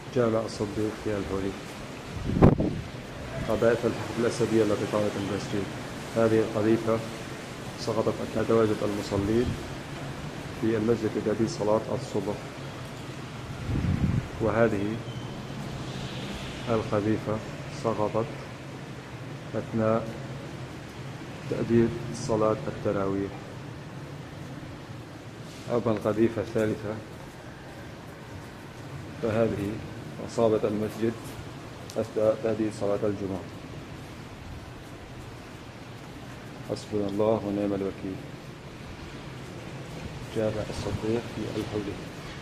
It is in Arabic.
جامع الصديق في الهولي. قذائف الحرب الأسدية التي طالت المسجد. هذه القذيفة سقطت أثناء تواجد المصلين في المسجد لتأدية صلاة الصبح، وهذه القذيفة سقطت أثناء تأدية صلاة التراويح. أما القذيفة الثالثة فهذه أصابت المسجد أثناء تأدية صلاة الجمعة. حسبنا الله ونعم الوكيل. جامع الصديق في الهولي.